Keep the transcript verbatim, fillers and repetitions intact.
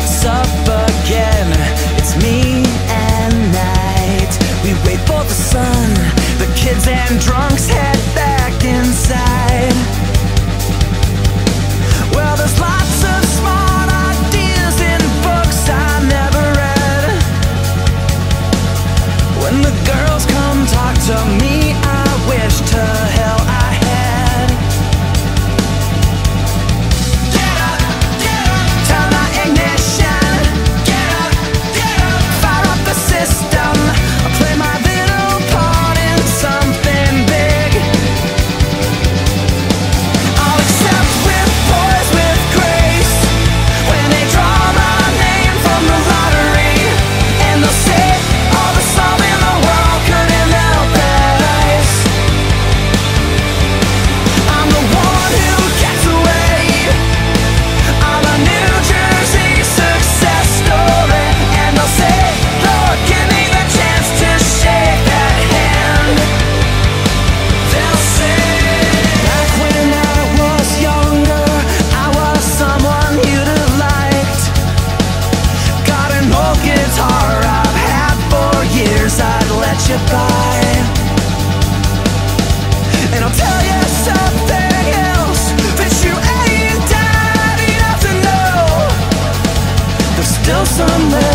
starts up again. It's me and night. We wait for the sun. The kids and drunks head back inside. Well, there's lots of smart ideas in books I never read. When the girls come talk to me, I wish to hell I had. Get up, get up, turn the ignition. Get up, get up, fire up the system. I play my little part in something big. I'll accept with poise, with grace, when they draw my name from the lottery. And they'll say all the song in the world couldn't help that ice. I'm the one who gets away. I'm a New Jersey success story. And they'll say, Lord, give me the chance to shake that hand. They'll say, back when I was younger, I was someone you'd have liked. Got an old guitar I've had for years, I'd let you buy. And I'll tell you something else that you ain't died enough to know. There's still some